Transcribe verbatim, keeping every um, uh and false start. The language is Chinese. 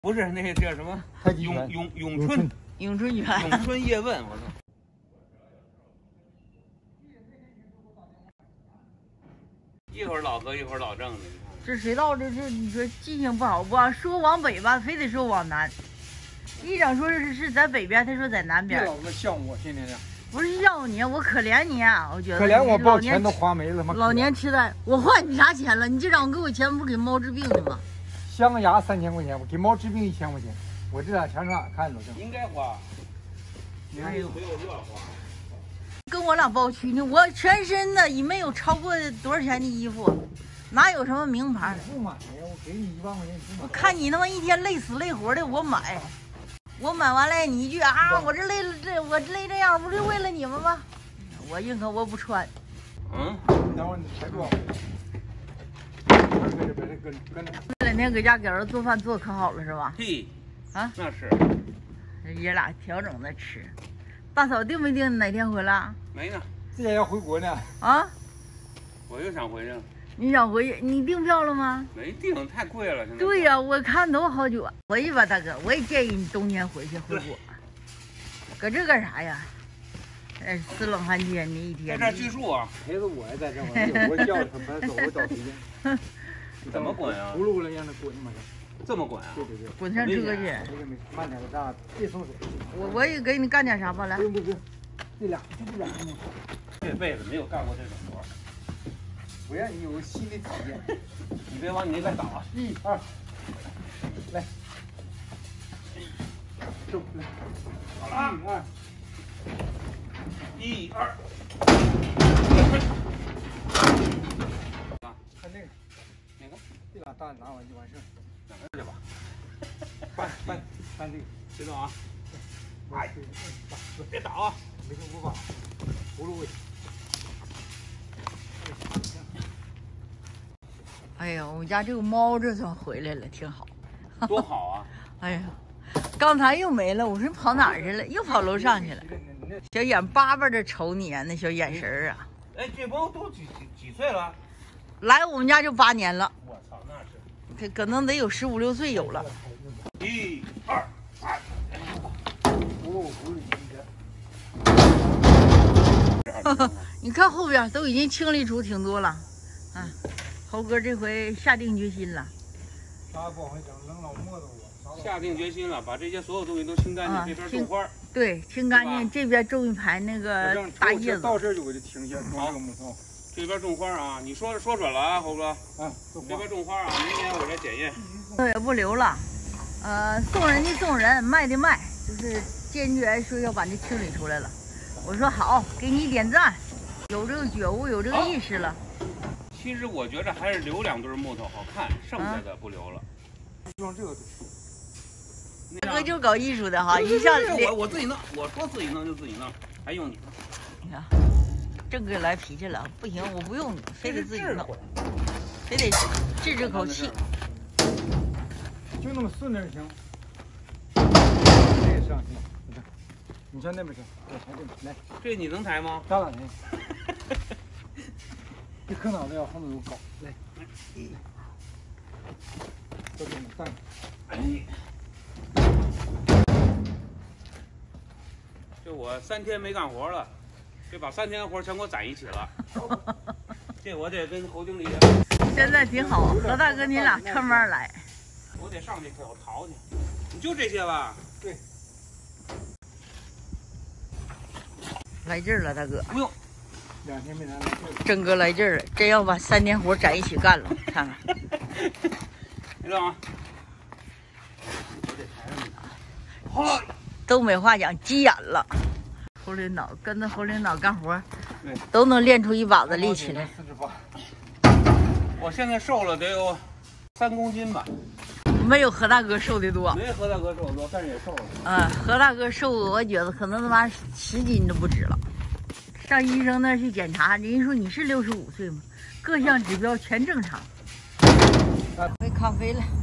不是那个叫什么？咏咏咏春， 咏春拳， 咏春叶问，我操！一会儿老何，一会儿老郑的，你看。 这水稻这这，你说记性不好不？说往北吧，非得说往南。一整说是是在北边，他说在南边。 别老那么像我，天天的。 不是要你，我可怜你啊！我觉得可怜我，把钱都花没了吗？ 老年痴呆，我花你啥钱了？你这让给我钱，不是给猫治病的吗？ 镶个牙三千块钱，我给猫治病一千块钱，我这俩钱上哪看着？ 应该花，你还有没有乱花？ 跟我俩包区呢，我全身的也没有超过多少钱的衣服，哪有什么名牌？ 不买呀，我给你一万块钱，你不买？ 我看你他妈一天累死累活的，我买。我买完了，你一句啊，我这累了，这我这累这样，不是为了你们吗？我宁可我不穿。 嗯， 等会儿你抬住。 这两天搁家给儿子做饭做可好了是吧？ 嘿， 啊， 那是。 爷俩调整着吃。大嫂定没定哪天回来？ 没呢， 这也要回国呢。 啊？ 我又想回去。 你想回去？你订票了吗？ 没订，太贵了。现在。 对呀、啊，我看都好久。回去吧，大哥，我也建议你冬天回去回国。搁这干啥呀？哎，死冷寒天的一天。 在这儿锯树啊！ 陪着我呀，在这儿，我叫他，他走，我找谁去？ 怎么滚啊？ 葫芦了，让他滚嘛。 这么滚啊？ 对对对， 滚上车去。 慢点，咱别松手。 我我也给你干点啥吧，来。 不用不用，这俩就不染了。 这辈子没有干过这种活。 我让你有个心理体验。 你别往你那边倒啊！ 一二，来，走来， 好了， 一二， 一二。 看那个， 哪个？ 这俩蛋拿完就完事儿。 整个去吧。 搬搬搬这个， 知道啊？ 哎， 别倒啊！ 没事，我把葫芦。 哎呀，我们家这个猫这算回来了，挺好。 多好啊！ 哎呀，刚才又没了，我说跑哪儿去了？又跑楼上去了。小眼巴巴的瞅你啊，那小眼神儿啊！ 哎，这猫都几几几岁了？ 来我们家就八年了。 我操，那可是可能得有十五六岁有了。 一二三， 哦，葫芦你看后边都已经清理出挺多了，啊，猴哥这回下定决心了。 啥也不往回整，扔老磨叨我。 下定决心了，把这些所有东西都清干净， 啊、 这边种花。 对，清干净，这边种一排那个大叶子。 到这儿就给它停下，种这个木头。 这边种花啊，你说说准了啊，猴哥。 啊， 这边种花啊，明年我来检验。 也不留了，呃，送人的送人，卖的卖，就是坚决说要把这清理出来了。我说好，给你点赞，有这个觉悟，有这个意识了。啊、 其实我觉着还是留两堆木头好看，剩下的不留了。 用这个。 大哥就搞艺术的哈，一下我我自己弄，我说自己弄就自己弄，还用你呢？ 你看，郑哥来脾气了，不行，我不用你，非得自己弄，非得治这口气。 就那么顺着就行。这也上去，你看，你上那边去，我抬这边来。 这你能抬吗？ 咱俩抬。这磕脑袋要后面有搞，来，来，这边站。 哎。这我三天没干活了，这把三天活全给我攒一起了。这我得跟侯经理。 现在挺好，何大哥你俩串班来。 我得上去给我淘去。你就这些吧？ 对。 来劲儿了，大哥。 不用。 两天没来来劲儿。 郑哥来劲儿了，真要把三天活攒一起干了，看看。 别动啊！我得抬上去。好。 东北话讲急眼了，侯领导跟着侯领导干活， 对， 都能练出一把子力气来。 四十八， 我现在瘦了得有三公斤吧， 没有何大哥瘦的多。 没何大哥瘦的多，但是也瘦了。 嗯，何大哥瘦，我觉得可能他妈十斤都不止了。上医生那儿去检查，人家说你是六十五岁吗？各项指标全正常。喝咖啡了。